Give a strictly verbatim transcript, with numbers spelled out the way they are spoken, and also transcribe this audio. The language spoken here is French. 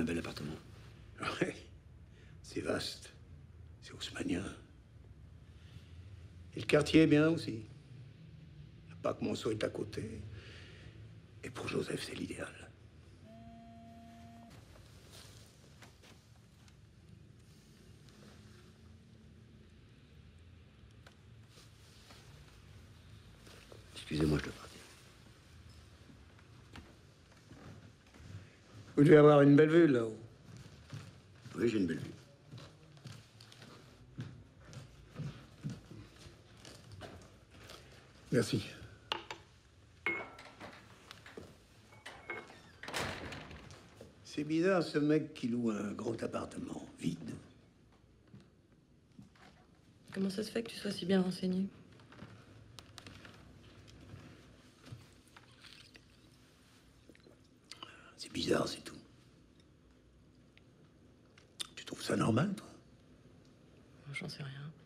un bel appartement. Ouais, c'est vaste. C'est haussmannien. Et le quartier est bien aussi. Le parc Monceau est à côté. Et pour Joseph, c'est l'idéal. Excusez-moi, je dois partir. Vous devez avoir une belle vue là-haut. Oui, j'ai une belle vue. Merci. C'est bizarre, ce mec qui loue un grand appartement vide. Comment ça se fait que tu sois si bien renseigné? C'est bizarre, c'est tout. Tu trouves ça normal, toi? J'en sais rien.